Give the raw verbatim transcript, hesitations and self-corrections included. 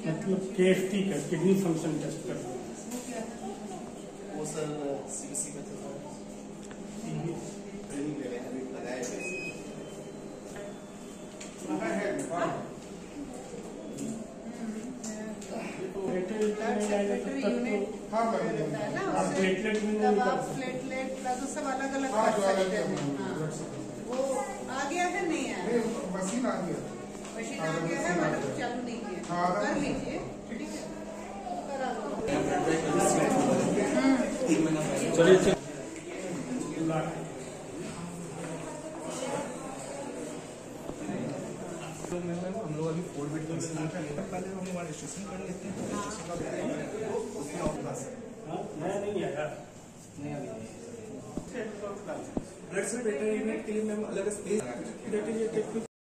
मतलब K F T का kidney function test करना वो सर सीबीसी का था ट्रेनिंग ले रहे हैं अभी लगाए प्लेटलेट प्लाज्मा सब अलग अलग वो आ गया है नहीं आया मशीन आ गया मशीन आ गया है मतलब चालू नहीं किया कर लीजिए ठीक है चलिए तो मैम हम लोग अभी फोर बिट का पहले हम लोग रजिस्ट्रेशन कर लेते हैं नया नहीं आया ब्लड से बेटर यूनिट के लिए मैम अलग स्पेस